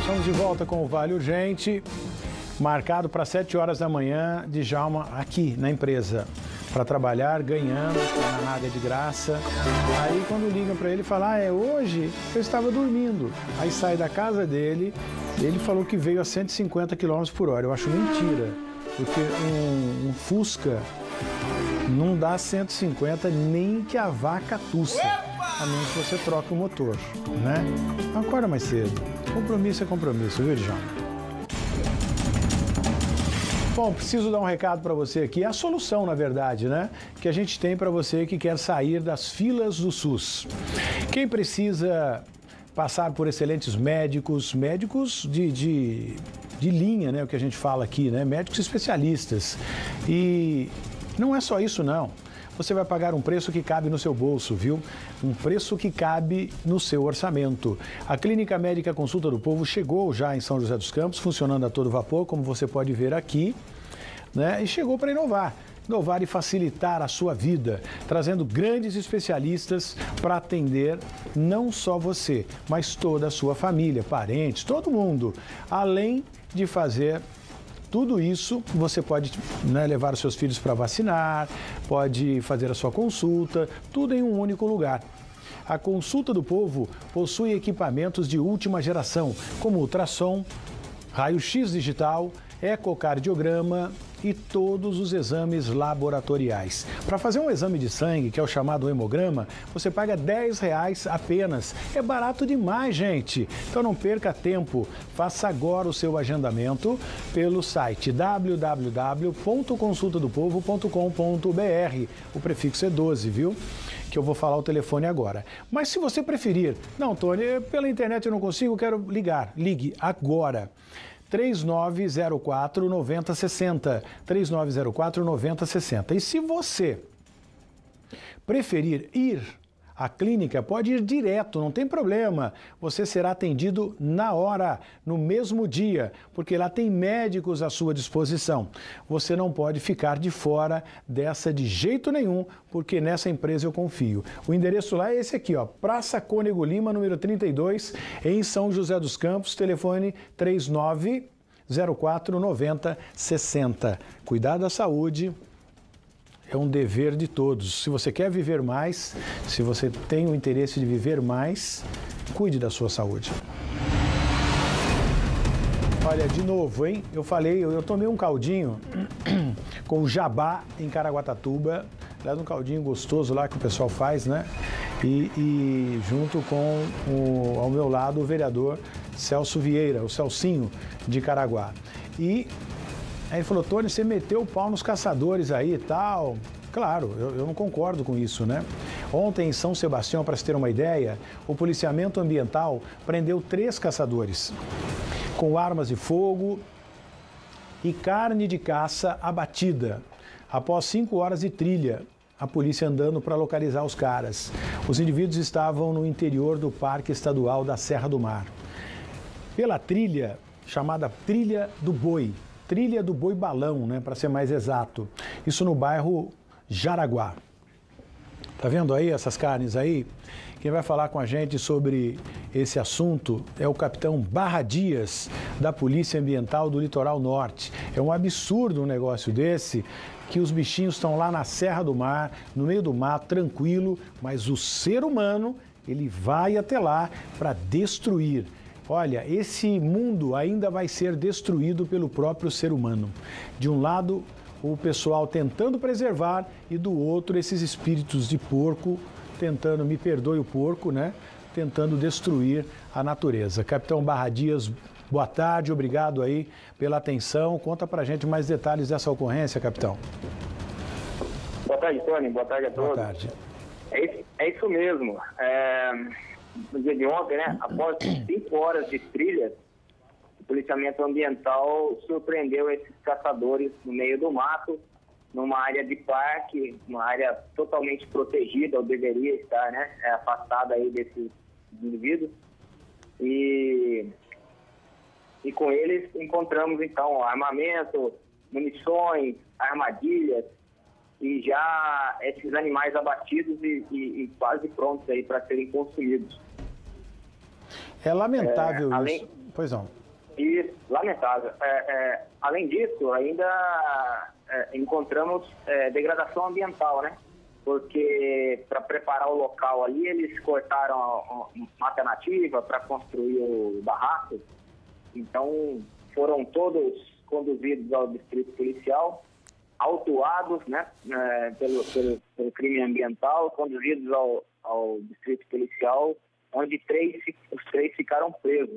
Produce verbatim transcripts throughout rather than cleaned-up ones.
Estamos de volta com o Vale Urgente, marcado para sete horas da manhã, Djalma aqui na empresa, para trabalhar, ganhando, não nada de graça. Aí quando ligam para ele, fala, ah, é hoje? Eu estava dormindo. Aí sai da casa dele, ele falou que veio a cento e cinquenta quilômetros por hora. Eu acho mentira, porque um, um Fusca não dá cento e cinquenta nem que a vaca tussa, a menos que você troque o motor, né? Acorda mais cedo. Compromisso é compromisso, viu, Djalma? Bom, preciso dar um recado para você aqui. É a solução, na verdade, né? Que a gente tem para você que quer sair das filas do SUS. Quem precisa passar por excelentes médicos, médicos de, de, de linha, né? O que a gente fala aqui, né? Médicos especialistas. E não é só isso, não. Você vai pagar um preço que cabe no seu bolso, viu? Um preço que cabe no seu orçamento. A Clínica Médica Consulta do Povo chegou já em São José dos Campos, funcionando a todo vapor, como você pode ver aqui, né? E chegou para inovar. Inovar e facilitar a sua vida, trazendo grandes especialistas para atender não só você, mas toda a sua família, parentes, todo mundo. Além de fazer tudo isso, você pode, né, levar os seus filhos para vacinar, pode fazer a sua consulta, tudo em um único lugar. A Consulta do Povo possui equipamentos de última geração, como ultrassom, raio-x digital, ecocardiograma e todos os exames laboratoriais. Para fazer um exame de sangue, que é o chamado hemograma, você paga dez reais apenas. É barato demais, gente. Então não perca tempo. Faça agora o seu agendamento pelo site w w w ponto consulta do povo ponto com ponto b r. O prefixo é doze, viu? Que eu vou falar o telefone agora. Mas se você preferir, não, Tony, pela internet eu não consigo, quero ligar. Ligue agora. três nove zero quatro, nove zero seis zero, três nove zero quatro, nove zero seis zero. E se você preferir ir à clínica, pode ir direto, não tem problema. Você será atendido na hora, no mesmo dia, porque lá tem médicos à sua disposição. Você não pode ficar de fora dessa de jeito nenhum, porque nessa empresa eu confio. O endereço lá é esse aqui, ó, Praça Cônego Lima, número trinta e dois, em São José dos Campos, telefone três nove zero quatro, nove zero seis zero. Cuidar da saúde é um dever de todos. Se você quer viver mais, se você tem o interesse de viver mais, cuide da sua saúde. Olha, de novo, hein? Eu falei, eu, eu tomei um caldinho com jabá em Caraguatatuba, aliás, um caldinho gostoso lá que o pessoal faz, né? E, e junto com, o, ao meu lado, o vereador Celso Vieira, o Celcinho de Caraguá. E aí ele falou, Tony, você meteu o pau nos caçadores aí e tal. Claro, eu, eu não concordo com isso, né? Ontem em São Sebastião, para se ter uma ideia, o policiamento ambiental prendeu três caçadores com armas de fogo e carne de caça abatida. Após cinco horas de trilha, a polícia andando para localizar os caras. Os indivíduos estavam no interior do Parque Estadual da Serra do Mar. Pela trilha, chamada Trilha do Boi, Trilha do Boi Balão, né, para ser mais exato. Isso no bairro Jaraguá. Tá vendo aí essas carnes aí? Quem vai falar com a gente sobre esse assunto é o capitão Barra Dias, da Polícia Ambiental do Litoral Norte. É um absurdo um negócio desse, que os bichinhos estão lá na Serra do Mar, no meio do mato, tranquilo, mas o ser humano, ele vai até lá para destruir. Olha, esse mundo ainda vai ser destruído pelo próprio ser humano. De um lado, o pessoal tentando preservar e do outro, esses espíritos de porco tentando, me perdoe o porco, né? Tentando destruir a natureza. Capitão Barra Dias, boa tarde, obrigado aí pela atenção. Conta pra gente mais detalhes dessa ocorrência, capitão. Boa tarde, Tony. Boa tarde a todos. Boa tarde. É isso, é isso mesmo. É... No dia de ontem, né, após cinco horas de trilha, o policiamento ambiental surpreendeu esses caçadores no meio do mato, numa área de parque, uma área totalmente protegida, ou deveria estar, né, afastada aí desses indivíduos. E, e com eles encontramos, então, armamento, munições, armadilhas, e já esses animais abatidos e, e, e quase prontos aí para serem consumidos. É lamentável é, além... isso. Pois não. E lamentável. É, é, além disso, ainda é, encontramos é, degradação ambiental, né? Porque para preparar o local ali, eles cortaram a, a mata nativa para construir o barraco. Então, foram todos conduzidos ao distrito policial, autuados, né, é, pelo, pelo, pelo crime ambiental, conduzidos ao, ao distrito policial, onde três, os três ficaram presos.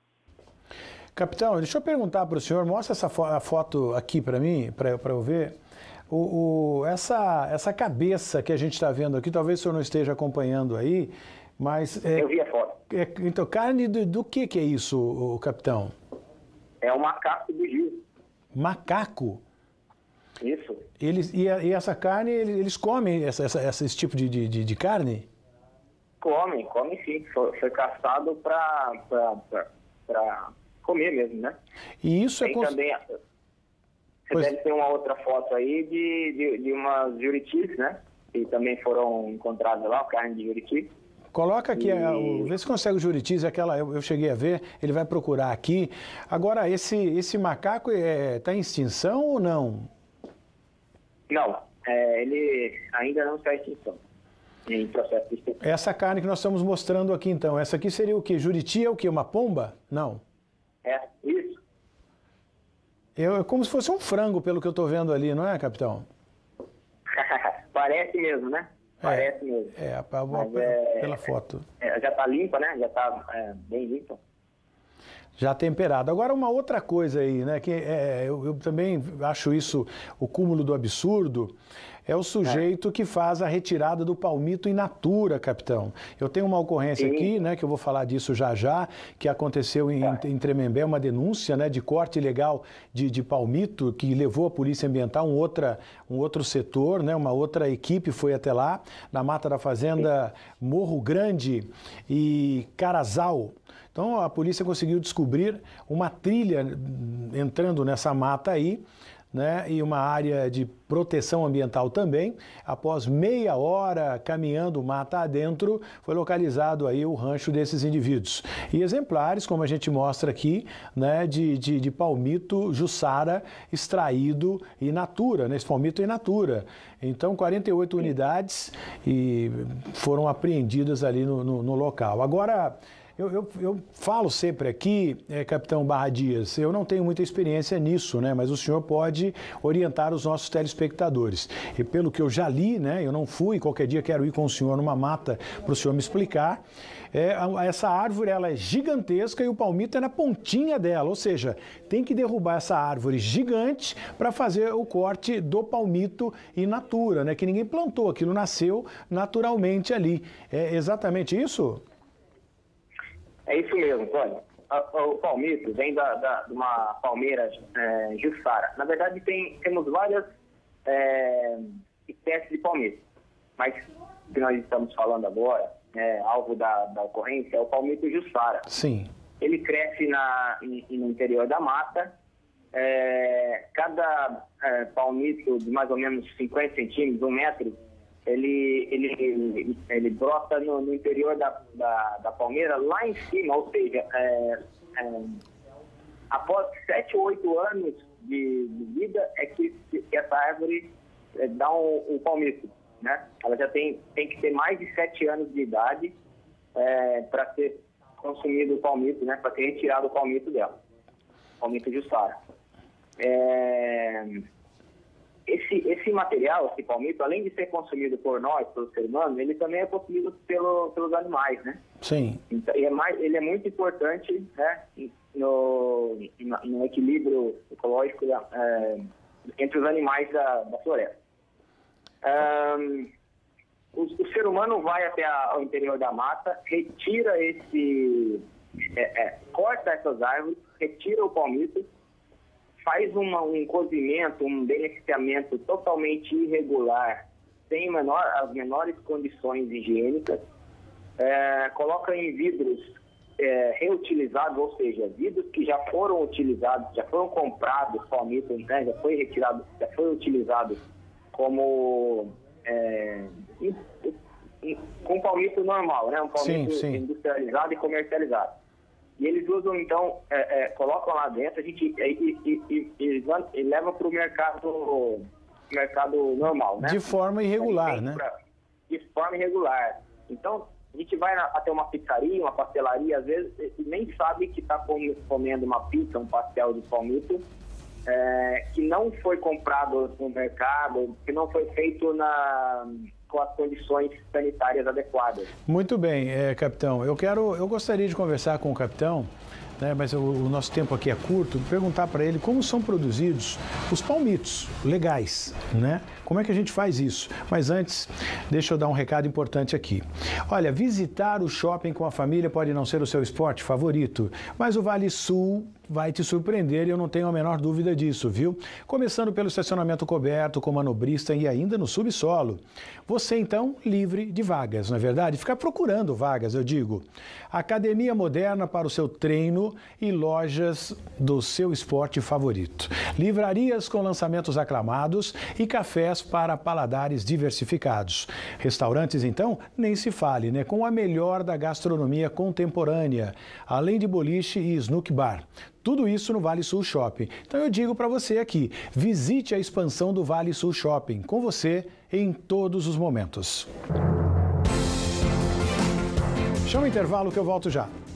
Capitão, deixa eu perguntar para o senhor, mostra essa fo a foto aqui para mim, para eu ver. O, o, essa, essa cabeça que a gente está vendo aqui, talvez o senhor não esteja acompanhando aí, mas... É, eu vi a foto. É, então, carne do, do que que é isso, o, o capitão? É o macaco do Gil. Macaco? Isso. Eles, e, a, e essa carne, eles comem essa, essa, esse tipo de, de, de carne? Comem, comem sim. Foi, foi caçado para comer mesmo, né? E isso Tem é... Cons... também... Você pois... deve ter uma outra foto aí de, de, de umas juritis, né? Que também foram encontradas lá, carne de juriti. Coloca aqui, e... o, vê se consegue o juritis, aquela eu, eu cheguei a ver, ele vai procurar aqui. Agora, esse, esse macaco está em extinção ou não? Não, é, ele ainda não está em extinção, em processo de extinção. Essa carne que nós estamos mostrando aqui, então, essa aqui seria o quê? Juriti é o quê? Uma pomba? Não. É, isso. É, é como se fosse um frango, pelo que eu estou vendo ali, não é, capitão? Parece mesmo, né? Parece é, mesmo. É, a, a, a, é, pela foto. É, já está limpa, né? Já está é, bem limpa. Já temperado. Agora, uma outra coisa aí, né, que é, eu, eu também acho isso o cúmulo do absurdo, é o sujeito é. que faz a retirada do palmito in natura, capitão. Eu tenho uma ocorrência Sim. aqui, né, que eu vou falar disso já já, que aconteceu em, é. em Tremembé, uma denúncia, né, de corte ilegal de, de palmito, que levou a Polícia Ambiental, um, outra, um outro setor, né, uma outra equipe foi até lá, na Mata da Fazenda Sim. Morro Grande e Carazal. Então, a polícia conseguiu descobrir uma trilha entrando nessa mata aí, né, e uma área de proteção ambiental também. Após meia hora caminhando mata adentro, foi localizado aí o rancho desses indivíduos. E exemplares, como a gente mostra aqui, né, de, de, de palmito jussara extraído in natura, né, esse palmito in natura. Então, quarenta e oito unidades e foram apreendidas ali no, no, no local. Agora... Eu, eu, eu falo sempre aqui, é, capitão Barra Dias, eu não tenho muita experiência nisso, né? Mas o senhor pode orientar os nossos telespectadores. E pelo que eu já li, né? Eu não fui, qualquer dia quero ir com o senhor numa mata para o senhor me explicar. É, essa árvore ela é gigantesca e o palmito é na pontinha dela, ou seja, tem que derrubar essa árvore gigante para fazer o corte do palmito in natura, né? Que ninguém plantou, aquilo nasceu naturalmente ali. É exatamente isso? É isso mesmo, olha, o palmito vem da, da, de uma palmeira é, jussara. Na verdade, tem, temos várias é, espécies de palmito, mas o que nós estamos falando agora, é, alvo da, da ocorrência, é o palmito jussara. Sim. Ele cresce na, no interior da mata, é, cada é, palmito de mais ou menos cinquenta centímetros, um metro, Ele, ele, ele, ele brota no, no interior da, da, da palmeira, lá em cima, ou seja, é, é, após sete ou oito anos de, de vida é que, que essa árvore é, dá um, um palmito, né? Ela já tem, tem que ter mais de sete anos de idade é, para ser consumido o palmito, né? Para ser retirado o palmito dela, palmito jussara. É... Esse, esse material, esse palmito, além de ser consumido por nós, pelo ser humano, ele também é consumido pelo, pelos animais, né? Sim. Então, ele, é mais, ele é muito importante, né, no, no equilíbrio ecológico é, entre os animais da, da floresta. Um, o, o ser humano vai até a, ao interior da mata, retira esse... É, é, corta essas árvores, retira o palmito, faz uma, um cozimento, um beneficiamento totalmente irregular, sem menor, as menores condições higiênicas, é, coloca em vidros é, reutilizados, ou seja, vidros que já foram utilizados, já foram comprados, palmito, né, já foi retirado, já foi utilizado como é, in, in, com palmito normal, né, um palmito sim, sim. industrializado e comercializado. E eles usam, então, é, é, colocam lá dentro, a gente e, e, e, e, e leva para o mercado, mercado normal, né? De forma irregular, né? Pra, de forma irregular. Então, a gente vai na, até uma pizzaria, uma pastelaria, às vezes, e nem sabe que está comendo uma pizza, um pastel de palmito, é, que não foi comprado no mercado, que não foi feito na... com as condições sanitárias adequadas. Muito bem, é, capitão. Eu quero, eu gostaria de conversar com o capitão, né, mas o, o nosso tempo aqui é curto, perguntar para ele como são produzidos os palmitos legais, né? Como é que a gente faz isso? Mas antes, deixa eu dar um recado importante aqui. Olha, visitar o shopping com a família pode não ser o seu esporte favorito, mas o Vale Sul vai te surpreender e eu não tenho a menor dúvida disso, viu? Começando pelo estacionamento coberto, com manobrista e ainda no subsolo. Você, então, livre de vagas, não é verdade? Ficar procurando vagas, eu digo. Academia moderna para o seu treino e lojas do seu esporte favorito. Livrarias com lançamentos aclamados e cafés para paladares diversificados. Restaurantes, então, nem se fale, né? Com a melhor da gastronomia contemporânea, além de boliche e snook bar. Tudo isso no Vale Sul Shopping. Então eu digo para você aqui, visite a expansão do Vale Sul Shopping, com você em todos os momentos. Chama o intervalo que eu volto já.